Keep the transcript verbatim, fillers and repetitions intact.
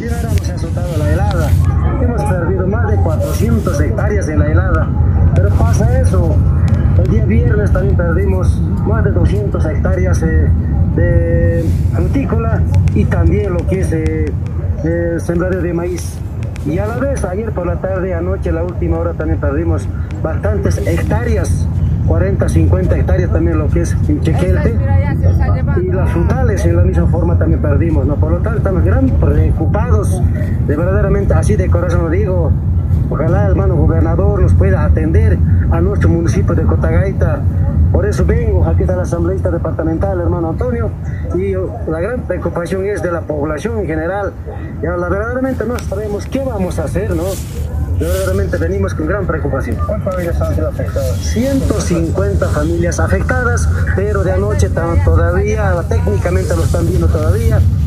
Y ahora nos ha azotado la helada. Hemos perdido más de cuatrocientas hectáreas en la helada. Pero pasa eso. El día viernes también perdimos más de doscientas hectáreas eh, de frutícola y también lo que es eh, eh, sembrado de maíz. Y a la vez, ayer por la tarde, anoche, la última hora, también perdimos bastantes hectáreas, cuarenta, cincuenta hectáreas también lo que es en Chequelte. Y las frutales en la misma forma también perdimos, ¿no? Por lo tanto, estamos gran preocupados, de verdaderamente, así de corazón lo digo. Ojalá, hermano gobernador, nos pueda atender a nuestro municipio de Cotagaita. Por eso vengo, aquí está el asambleísta departamental, hermano Antonio, y la gran preocupación es de la población en general. Ya, la, verdaderamente no sabemos qué vamos a hacer, ¿no? Verdaderamente venimos con gran preocupación. ¿Cuántas familias han sido afectadas? ciento cincuenta familias afectadas, pero de anoche todavía, técnicamente lo están viendo todavía.